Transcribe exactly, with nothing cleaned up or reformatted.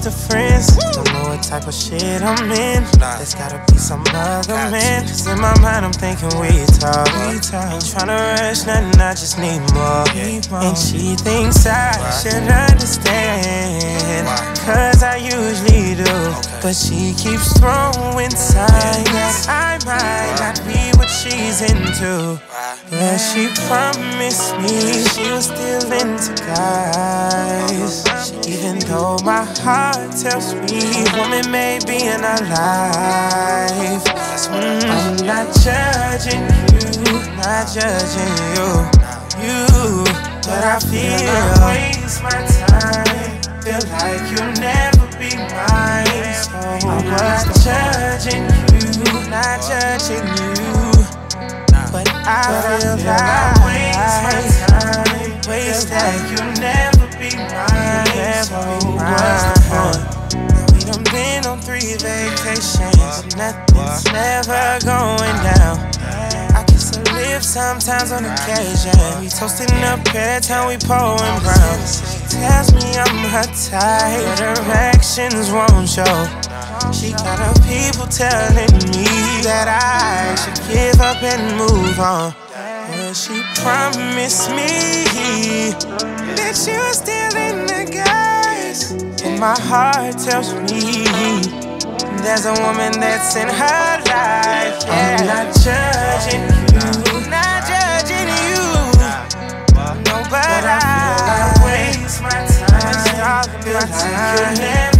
of friends. Don't know what type of shit I'm in. There's gotta be some other man. Cause in my mind I'm thinking we talk. Ain't tryna rush nothing, I just need more. And she thinks I should understand, cause I usually do. But she keeps throwing signs that I might not be what she's into. But she promised me she was still into guys. Even though my heart tells me woman may be in our life. mm, I'm not judging you, not judging you, you. But I feel I waste my time, feel like you'll never be mine. So I'm not judging you, not judging you. But I feel like I waste my time, waste like you'll never be mine. So what's the point? We done been on three vacations, and nothing's never going down. I kiss her lips sometimes on occasion. We toasting up every time we pouring brown. She tells me I'm her type, but her actions won't show. She got her people telling me that I should give up and move on. But she promised me that she was still in the guys. And my heart tells me there's a woman that's in her life. Yeah. I'm not judging you, not judging you. No, but I, I waste my time, my time.